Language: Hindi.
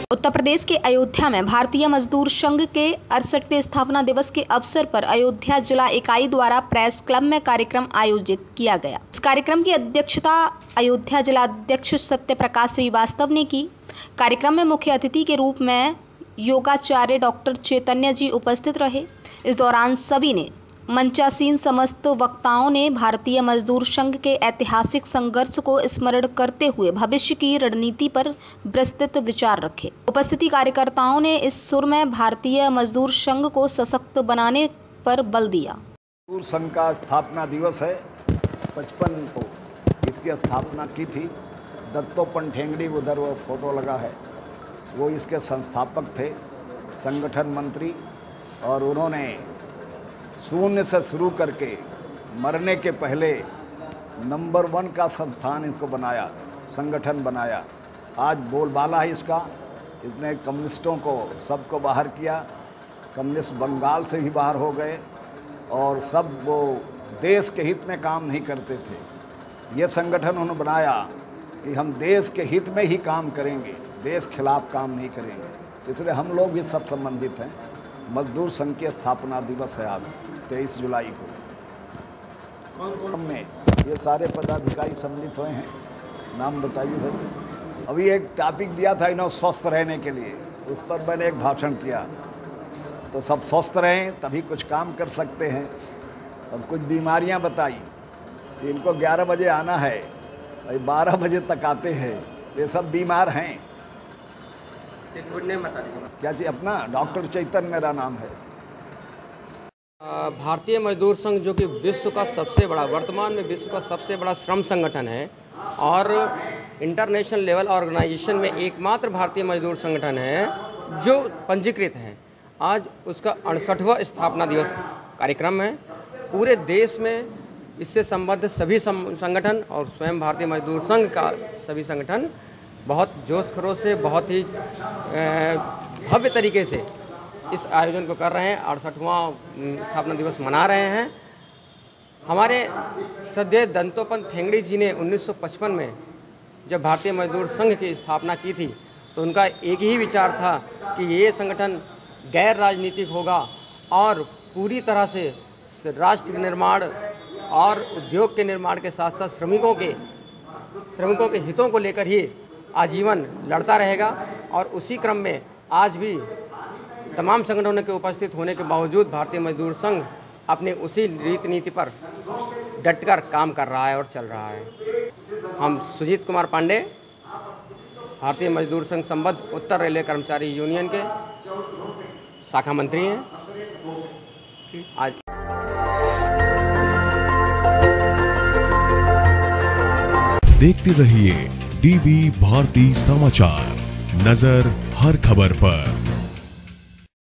उत्तर प्रदेश के अयोध्या में भारतीय मजदूर संघ के 68वें स्थापना दिवस के अवसर पर अयोध्या जिला इकाई द्वारा प्रेस क्लब में कार्यक्रम आयोजित किया गया। इस कार्यक्रम की अध्यक्षता अयोध्या जिला अध्यक्ष सत्य प्रकाश श्रीवास्तव ने की। कार्यक्रम में मुख्य अतिथि के रूप में योगाचार्य डॉक्टर चैतन्य जी उपस्थित रहे। इस दौरान सभी ने मंचासीन समस्त वक्ताओं ने भारतीय मजदूर संघ के ऐतिहासिक संघर्ष को स्मरण करते हुए भविष्य की रणनीति पर विस्तृत विचार रखे। उपस्थित कार्यकर्ताओं ने इस सुर में भारतीय मजदूर संघ को सशक्त बनाने पर बल दिया। मजदूर संघ का स्थापना दिवस है। 55 को इसकी स्थापना की थी। दत्तोपंत ठेंगड़ी, उधर वो फोटो लगा है, वो इसके संस्थापक थे, संगठन मंत्री, और उन्होंने शून्य से शुरू करके मरने के पहले नंबर 1 का संस्थान इसको बनाया, संगठन बनाया। आज बोलबाला है इसका। इसने कम्युनिस्टों को सबको बाहर किया। कम्युनिस्ट बंगाल से भी बाहर हो गए और सब वो देश के हित में काम नहीं करते थे। ये संगठन उन्होंने बनाया कि हम देश के हित में ही काम करेंगे, देश खिलाफ काम नहीं करेंगे। इसलिए हम लोग भी सब संबंधित हैं। मजदूर संघ की स्थापना दिवस है आज 23 जुलाई को। में ये सारे पदाधिकारी सम्मिलित हुए हैं। नाम बताइए भाई। अभी एक टॉपिक दिया था इन्होंने स्वस्थ रहने के लिए, उस पर मैंने एक भाषण किया। तो सब स्वस्थ रहें तभी कुछ काम कर सकते हैं। अब कुछ बीमारियां बताई। इनको 11 बजे आना है, भाई 12 बजे तक आते हैं। ये सब बीमार हैं। क्या चाहिए? अपना डॉक्टर चैतन्य मेरा नाम है। भारतीय मजदूर संघ जो कि विश्व का सबसे बड़ा, वर्तमान में विश्व का सबसे बड़ा श्रम संगठन है और इंटरनेशनल लेवल ऑर्गेनाइजेशन में एकमात्र भारतीय मजदूर संगठन है जो पंजीकृत है। आज उसका 68वां स्थापना दिवस कार्यक्रम है। पूरे देश में इससे संबद्ध सभी संगठन और स्वयं भारतीय मजदूर संघ का सभी संगठन बहुत जोश खरोश से, बहुत ही भव्य तरीके से इस आयोजन को कर रहे हैं। 68वां स्थापना दिवस मना रहे हैं। हमारे श्रद्धेय दत्तोपंत ठेंगड़ी जी ने 1955 में जब भारतीय मजदूर संघ की स्थापना की थी तो उनका एक ही विचार था कि ये संगठन गैर राजनीतिक होगा और पूरी तरह से राष्ट्र निर्माण और उद्योग के निर्माण के साथ साथ श्रमिकों के हितों को लेकर ही आजीवन लड़ता रहेगा। और उसी क्रम में आज भी तमाम संगठनों के उपस्थित होने के बावजूद भारतीय मजदूर संघ अपने उसी रीति नीति पर डटकर काम कर रहा है और चल रहा है। हम सुजीत कुमार पांडे, भारतीय मजदूर संघ संबद्ध उत्तर रेलवे कर्मचारी यूनियन के शाखा मंत्री हैं। आज देखते रहिए डीवी भारती समाचार, नजर हर खबर पर।